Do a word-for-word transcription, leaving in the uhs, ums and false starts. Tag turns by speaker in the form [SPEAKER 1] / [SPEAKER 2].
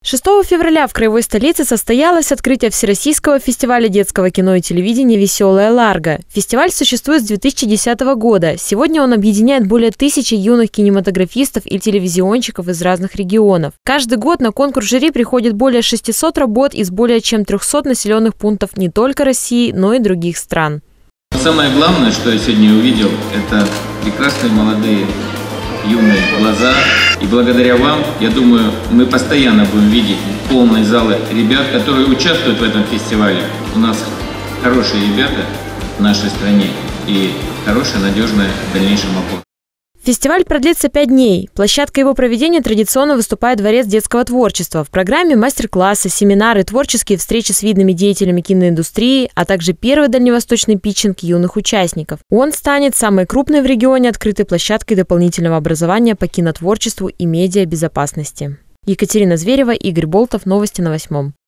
[SPEAKER 1] шестого февраля в краевой столице состоялось открытие Всероссийского фестиваля детского кино и телевидения «Веселая Ларго». Фестиваль существует с две тысячи десятого года. Сегодня он объединяет более тысячи юных кинематографистов и телевизионщиков из разных регионов. Каждый год на конкурс жюри приходит более шестисот работ из более чем трёхсот населенных пунктов не только России, но и других стран.
[SPEAKER 2] Самое главное, что я сегодня увидел, это прекрасные молодые юные глаза. И благодаря вам, я думаю, мы постоянно будем видеть полные залы ребят, которые участвуют в этом фестивале. У нас хорошие ребята в нашей стране и хорошая, надежная в дальнейшем опора.
[SPEAKER 1] Фестиваль продлится пять дней. Площадкой его проведения традиционно выступает Дворец детского творчества. В программе мастер-классы, семинары, творческие встречи с видными деятелями киноиндустрии, а также первый дальневосточный питчинг юных участников. Он станет самой крупной в регионе открытой площадкой дополнительного образования по кинотворчеству и медиабезопасности. Екатерина Зверева, Игорь Болтов. Новости на восьмом.